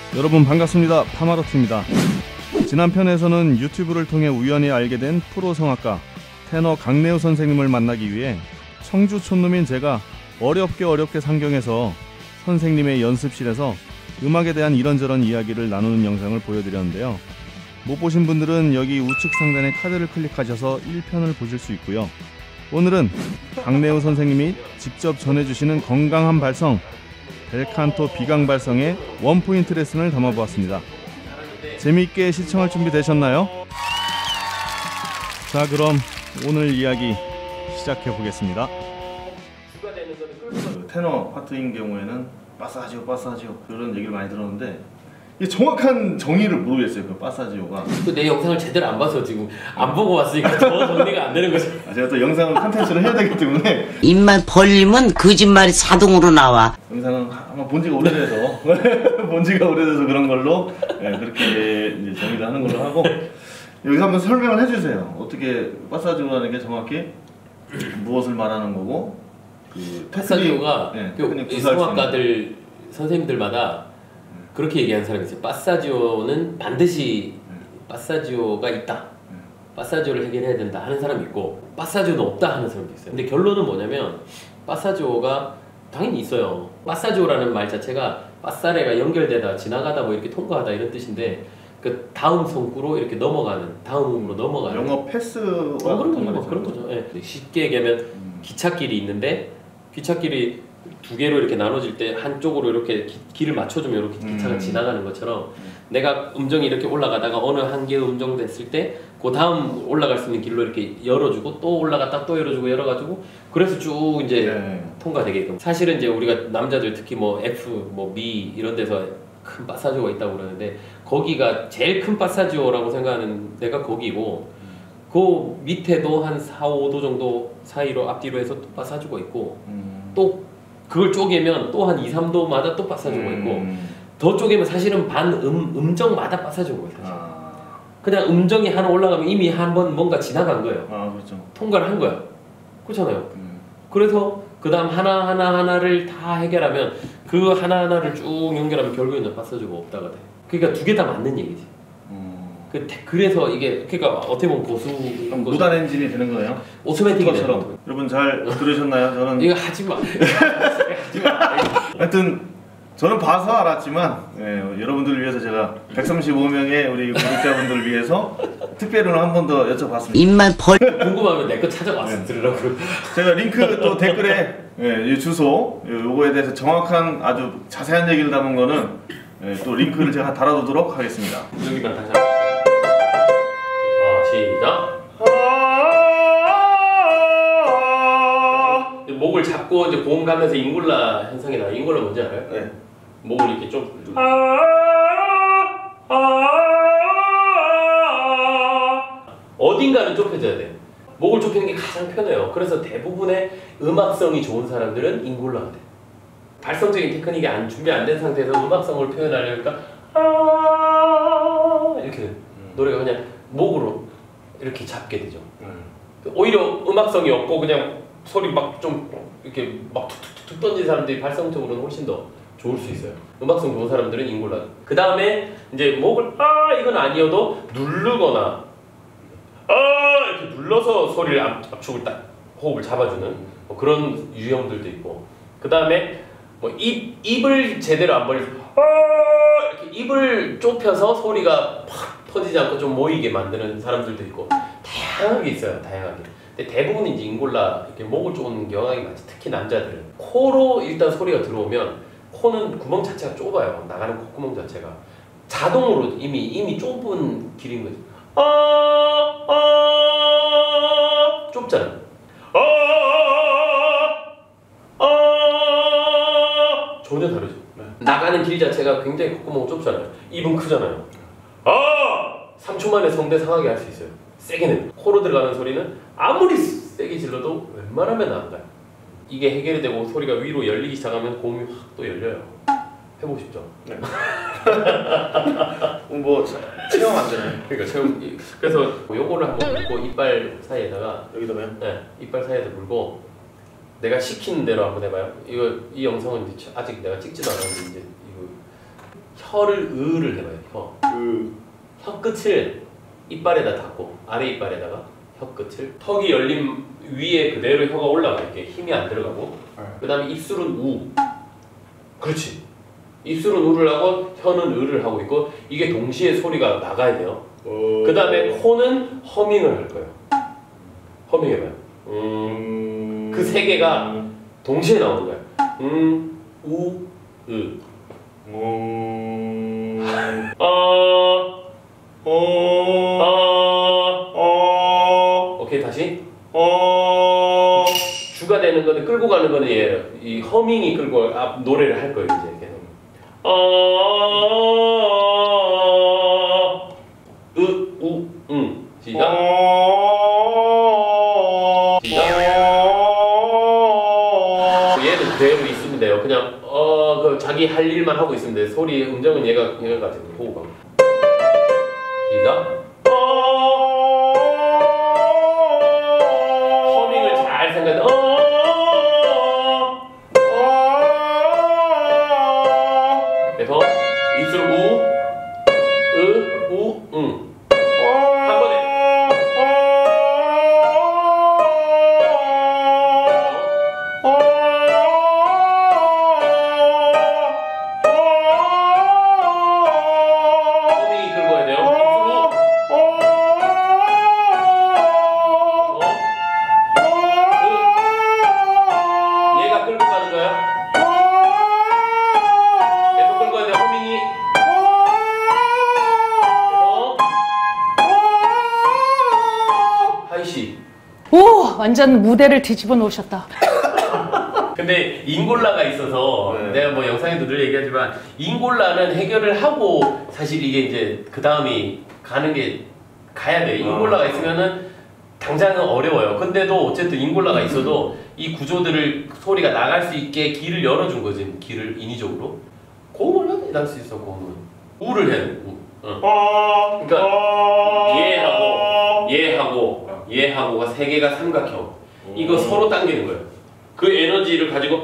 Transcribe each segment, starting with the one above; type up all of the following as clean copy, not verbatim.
여러분 반갑습니다. 파마로트입니다. 지난 편에서는 유튜브를 통해 우연히 알게 된 프로 성악가 테너 강내우 선생님을 만나기 위해 청주 촌놈인 제가 어렵게 상경해서 선생님의 연습실에서 음악에 대한 이런저런 이야기를 나누는 영상을 보여드렸는데요. 못 보신 분들은 여기 우측 상단의 카드를 클릭하셔서 1편을 보실 수 있고요. 오늘은 강내우 선생님이 직접 전해주시는 건강한 발성 벨칸토 비강 발성의 원포인트 레슨을 담아보았습니다. 재미있게 시청할 준비 되셨나요? 자, 그럼 오늘 이야기 시작해 보겠습니다. 테너 파트인 경우에는 빠사지오 그런 얘기를 많이 들었는데 이게 정확한 정의를 모르겠어요. 그 빠사지오가. 또 내 영상을 제대로 안 봐서 지금 안 보고 왔으니까 더 정리가 안 되는 거죠. 제가 또 영상을 컨텐츠를 해야 되기 때문에 입만 벌리면 거짓말이 자동으로 나와. 영상은 아마 본 지가 오래돼서 그런 걸로 그렇게 이제 정의를 하는 걸로 하고 여기서 한번 설명을 해주세요. 어떻게 빠사지오라는 게 정확히 무엇을 말하는 거고 빠사지오가 성악가들 선생님들마다 그렇게 얘기하는 사람이 있어요. 빠사지오는 반드시 빠사지오가 있다. 빠사지오를 해결해야 된다 하는 사람이 있고 빠사지오는 없다 하는 사람도 있어요. 근데 결론은 뭐냐면 빠사지오가 당연히 있어요. 빠사지오라는 말 자체가 빠사레가 연결되다, 지나가다, 뭐 이렇게 통과하다 이런 뜻인데 그 다음 성구로 이렇게 넘어가는, 다음으로 넘어가는 영어 패스와 그런 거죠. 네. 쉽게 얘기하면 기찻길이 있는데 기찻길이 두 개로 이렇게 나눠질 때 한쪽으로 이렇게 길을 맞춰주면 이렇게 기차가 지나가는 것처럼 내가 음정이 이렇게 올라가다가 어느 한계의 음정 됐을 때 그 다음 올라갈 수 있는 길로 이렇게 열어주고 또 올라갔다 또 열어주고 열어가지고 그래서 쭉 이제 통과되게끔. 사실은 이제 우리가 남자들 특히 뭐 F, 뭐 B 이런 데서 큰 빠사지오가 있다고 그러는데 거기가 제일 큰 빠사지오라고 생각하는 데가 거기고 그 밑에도 한 4, 5도 정도 사이로 앞뒤로 해서 또 빠사지오가 있고 또 그걸 쪼개면 또 한 2, 3도마다 또 빠사지오가 있고 더 쪼개면 사실은 반 음정마다 빠사지오가 있어요. 사실. 그냥 음정이 하나 올라가면 이미 한 번 뭔가 지나간 거예요. 그렇죠. 통과를 한 거야. 그렇잖아요. 그래서 그 다음 하나를 다 해결하면 그 하나하나를 쭉 연결하면 결국에는 빠사지오가 없다가 돼. 그러니까 두 개 다 맞는 얘기지. 그래서 이게 그러니까 어떻게 보면 고수 무단 엔진이 되는 거예요. 오토매틱이 되는 거죠. 여러분 잘 들으셨나요? 저는 이거 하지 마. 하여튼 저는 봐서 알았지만 여러분들을 위해서 제가 135명의 우리 구독자분들을 위해서 특별히로 한 번 더 여쭤봤습니다. 입만 궁금하면 내 거 찾아와서 들으라고. 제가 링크 또 댓글에 이 주소 요거에 대해서 정확한 아주 자세한 얘기를 담은 거는 또 링크를 제가 달아두도록 하겠습니다. 여기만 다시 한번. 시작. 목을 잡고 이제 고음 가면서 잉골라 현상이 나요. 잉골라 뭔지 알아요? 네. 목을 이렇게 좀 어딘가는 좁혀져야 돼. 목을 좁히는 게 가장 편해요. 그래서 대부분의 음악성이 좋은 사람들은 잉골라가 돼. 발성적인 테크닉이 준비 안 된 상태에서 음악성을 표현하려니까 이렇게 노래가 그냥 목으로 이렇게 잡게 되죠. 오히려 음악성이 없고 그냥 소리 막 좀 이렇게 막 툭툭툭 던진 사람들이 발성적으로는 훨씬 더 좋을 수 있어요. 음악성 좋은 사람들은 잉골라. 그 다음에 이제 목을 이건 아니어도 누르거나 이렇게 눌러서 소리를 압축을 딱 호흡을 잡아주는 뭐 그런 유형들도 있고. 그 다음에 뭐 입을 제대로 안 벌리고 이렇게 입을 좁혀서 소리가 팍 터지지 않고 좀 모이게 만드는 사람들도 있고 다양하게 있어요. 다양하게. 근데 대부분 이제 잉골라 이렇게 목을 조는 경향이 많지. 특히 남자들은 코로 일단 소리가 들어오면 코는 구멍 자체가 좁아요. 나가는 콧구멍 자체가 자동으로 이미 좁은 길인 거지. 좁잖아. 전혀 다르죠. 나가는 길 자체가 굉장히 콧구멍 좁잖아요. 입은 크잖아요. 3초 만에 성대 상하게 할 수 있어요. 세게는. 코로 들어가는 소리는 아무리 세게 질러도 웬만하면 안 가요. 이게 해결이 되고 소리가 위로 열리기 시작하면 고음이 확 또 열려요. 해보고 싶죠? 네. 뭐 체험 안 되나요? 그러니까 체험. 그래서 요거를 한번 물고 이빨 사이에다가 여기다가요? 네, 이빨 사이에다 물고 내가 시키는 대로 한번 해봐요. 이 영상은 아직 내가 찍지도 않았는데 이제 이거 혀를 으를 해봐요. 혀 끝을 이빨에다 닿고 아래 이빨에다가 혀 끝을 턱이 열린 위에 그대로 혀가 올라가 이렇게 힘이 안 들어가고 그 다음에 입술은 우. 그렇지. 입술은 우를 하고 혀는 으를 하고 있고 이게 동시에 소리가 나가야 돼요. 그 다음에 코는 허밍을 할 거예요. 허밍 해봐요. 그 세 개가 동시에 나오는 거야. 우, 으. 오케이 다시. 주가 되는 거는 끌고 가는 거는 얘 이 허밍이 끌고 앞 노래를 할 거예요 이제 계속. 우, 시작. 시작. 얘는 그대로 있으면 돼요. 그냥 그 자기 할 일만 하고 있으면 돼. 소리 음정은 얘가 가지고 호흡하고. 시작. 허밍을 잘 생각해. 그래서 입술 우, 으, 우, 응. 한 번에. 허밍이 긁어야 돼요. 입술 우, 얘가 끌고 가는 거야. 계속 끌고 가야 돼. 허밍이. 하이시. 오, 완전 무대를 뒤집어 놓으셨다. 근데 인골라가 있어서 내가 뭐 영상에도 늘 얘기하지만 인골라는 해결을 하고 사실 이게 이제 그 다음이 가는 게 가야 돼. 인골라가 있으면은 당장은 어려워요. 근데도 어쨌든 인골라가 있어도 이 구조들을 소리가 나갈 수 있게 길을 열어준 거지. 길을 인위적으로. 고음을 할 수 있어. 고음은 우를 해. 우. 그러니까 얘하고가 세 개가 삼각형. 이거 서로 당기는 거예요. 그 에너지를 가지고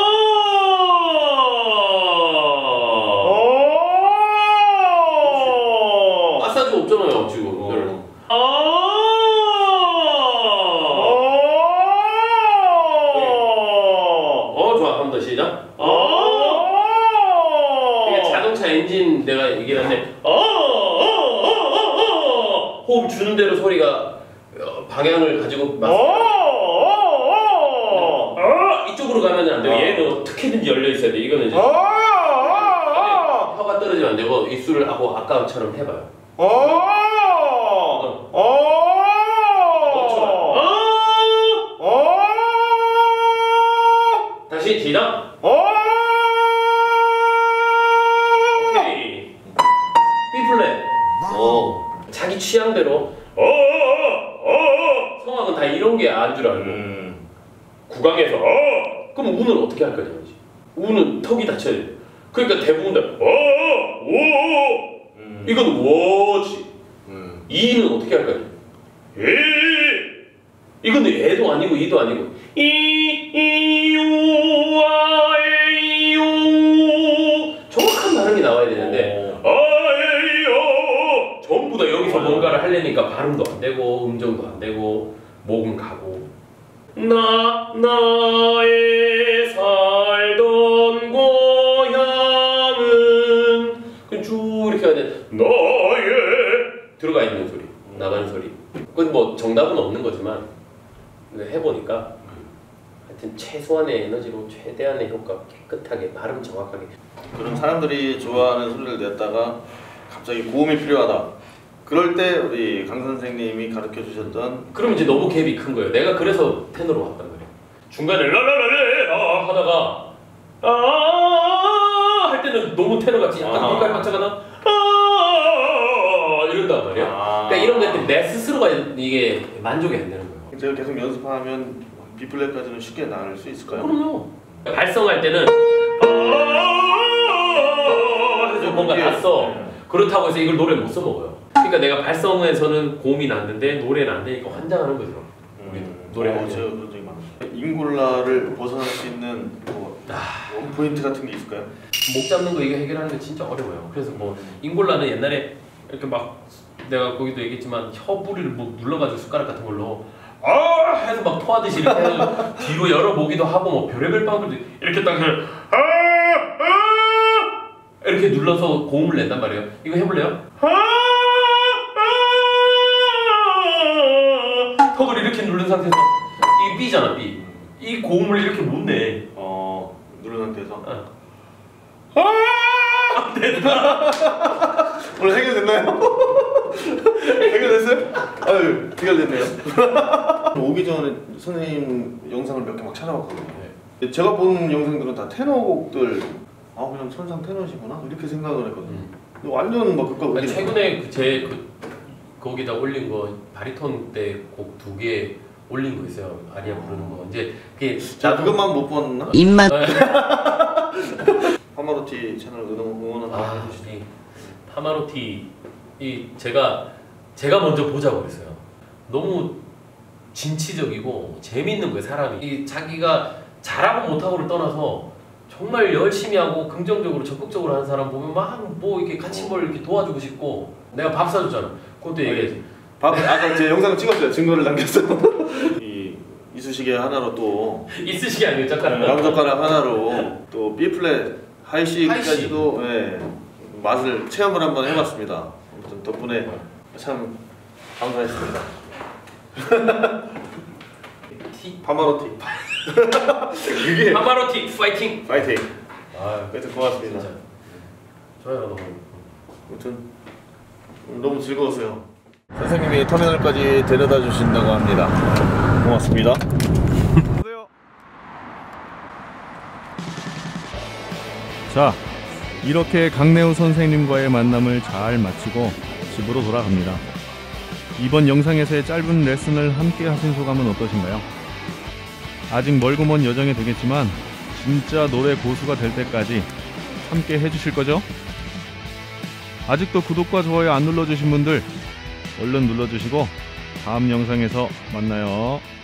마사지 없잖아요 지금. 좋아. 한 번 더 시작. 그러니까 자동차 엔진 내가 얘기하는데 호흡 주는 대로 소리가 방향을 가지고 이쪽으로 가면 안 되고 얘는 어떻게든지 열려 있어야 돼. 이거는 이제 혀가 떨어지면 안 되고 입술을 하고 아까처럼 해봐요. 다시 시작. 오케이. B 플랫. 자기 취향대로. 성악은 다 이런 게 안 줄 알고. 구강에서 그럼 우는 어떻게 할 거냐 이제. 우는 턱이 닫혀야 돼. 그러니까 대부분 다 이건 워지. 이는 어떻게 할 거냐. 이건 애도 아니고 이도 아니고 정확한 발음이 나와야 되는데 전부 다 여기서 뭔가를 하려니까 발음도 안 되고 음정도 안 되고 목은 가고. 나의 살던 고향은 쭉 이렇게 해야 돼. 나의 들어가 있는 소리, 나가는 소리. 그건 뭐 정답은 없는 거지만 해보니까 하여튼 최소한의 에너지로 최대한의 효과, 깨끗하게 발음 정확하게. 그럼 사람들이 좋아하는 소리를 냈다가 갑자기 고음이 필요하다. 그럴 때 우리 강 선생님이 가르쳐 주셨던. 그럼 이제 너무 갭이 큰 거예요. 내가 그래서 테너로 왔단 말이에요. 중간에 라라라라 하다가 할 때는 너무 테너 같이 약간 물깔 반짝하나 이런단 말이야. 그러니까 이런 것들 내 스스로가 이게 만족이 안 되는 거예요. 제가 계속 연습하면 B 플랫까지는 쉽게 나갈 수 있을까요? 그럼요. 발성할 때는 해서 뭔가 났어. 그렇다고 해서 이걸 노래 못 써먹어요. 그러니까 내가 발성에서는 고음이 났는데 노래는 안 되니까 환장하는 거죠. 노래할 때. 제가 그런 적이 많아요. 인골라를 벗어날 수 있는 뭐 포인트 같은 게 있을까요? 목 잡는 거 이거 해결하는 게 진짜 어려워요. 그래서 뭐 잉골라는 옛날에 이렇게 막 내가 거기도 얘기했지만 혀부리를 뭐 눌러가지고 숟가락 같은 걸로 해서 막 토하듯이 이렇게 해서 뒤로 열어보기도 하고 뭐 별의별 방법도 이렇게 딱 이렇게 눌러서 고음을 낸단 말이에요. 이거 해볼래요? 턱을 이렇게 누른 상태에서 이게 B잖아 B. 이 고음을 이렇게 못 내. 누른 상태에서. 됐다. 오늘 해결됐나요? 해결됐어요? 아유, 해결됐네요. 오기 전에 선생님 영상을 몇 개 막 찾아봤거든요. 제가 본 영상들은 다 테너곡들, 그냥 천상 테너시구나 이렇게 생각을 했거든요. 근데 완전 막 극과 극이. 최근에 거기다 올린 거 바리톤 때 곡 2개 올린 거 있어요. 아리아 부르는 거. 이제 그게 자, 그것만 못 봤나? 입만 파마로티 채널 응원 한번 해주시죠. 이 파마로티 제가 먼저 보자고 그랬어요. 너무 진취적이고 재밌는 거예요. 사람이 자기가 잘하고 못하고를 떠나서 정말 열심히 하고 긍정적으로 적극적으로 하는 사람 보면 막 뭐 이렇게 같이 뭘 이렇게 도와주고 싶고. 내가 밥 사줬잖아. 그것도 얘기하지. 아까 제 영상을 찍었어요. 증거를 남겼어요. 이 이쑤시개 하나로 또 이쑤시개 아니에요, 젓가락. 나무젓가락 하나로 또 B 플랫 하이C까지도 맛을 체험을 한번 해봤습니다. 아무튼 덕분에 참 감사했습니다. 파마로티. 이게 파마로티 파이팅. 파이팅. 아, 하여튼 고맙습니다. 진짜 좋아요. 너무. 아무튼 너무 즐거웠어요. 선생님이 터미널까지 데려다 주신다고 합니다. 고맙습니다. 자, 이렇게 강내우 선생님과의 만남을 잘 마치고 집으로 돌아갑니다. 이번 영상에서의 짧은 레슨을 함께 하신 소감은 어떠신가요? 아직 멀고 먼 여정이 되겠지만 진짜 노래 고수가 될 때까지 함께 해주실 거죠? 아직도 구독과 좋아요 안 눌러주신 분들 얼른 눌러주시고 다음 영상에서 만나요.